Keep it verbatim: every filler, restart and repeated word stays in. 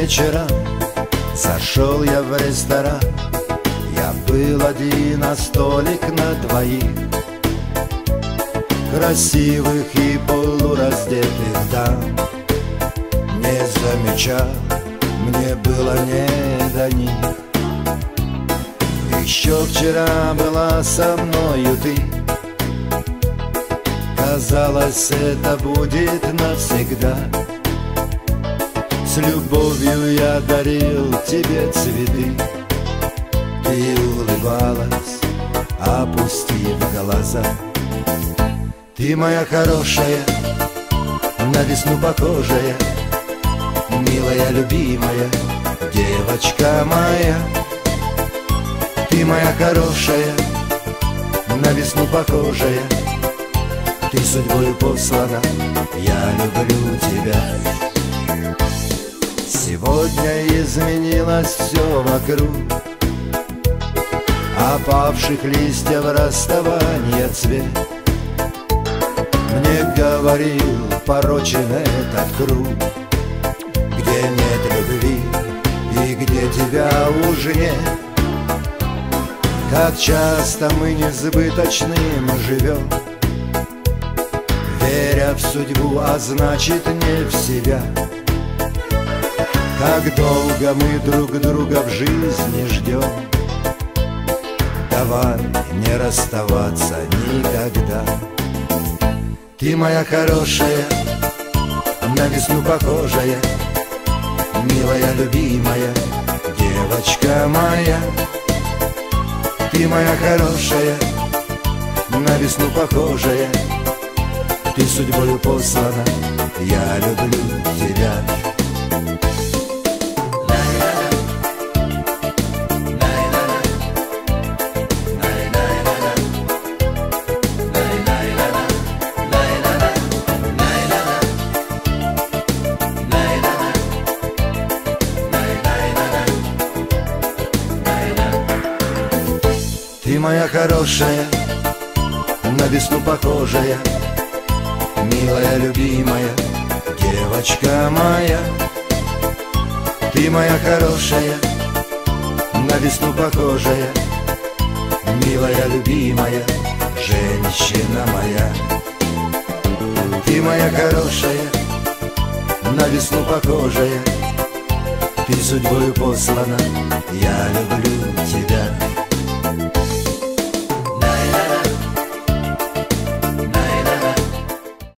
вечером зашел я в ресторан. Я был один, а столик на двоих, красивых и полураздетых дам. Не замечал, мне было не до них. Еще вчера была со мною ты. Казалось, это будет навсегда. С любовью я дарил тебе цветы. Ты улыбалась, опустив глаза. Ты моя хорошая, на весну похожая, милая, любимая, девочка моя. Ты моя хорошая, на весну похожая, ты судьбою послана, я люблю тебя. Сегодня изменилось все вокруг, опавших листьев расставания цвет. Мне говорил, порочен этот круг, где нет любви и где тебя уже нет. Как часто мы несбыточным живем, веря в судьбу, а значит не в себя. Как долго мы друг друга в жизни ждем. Давай не расставаться никогда. Ты моя хорошая, на весну похожая, милая, любимая, девочка моя. Ты моя хорошая, на весну похожая, ты судьбою послана, я люблю тебя. Ты моя хорошая, на весну похожая, милая, любимая, девочка моя. Ты моя хорошая, на весну похожая, милая, любимая, женщина моя. Ты моя хорошая, на весну похожая, ты судьбою послана, я люблю тебя.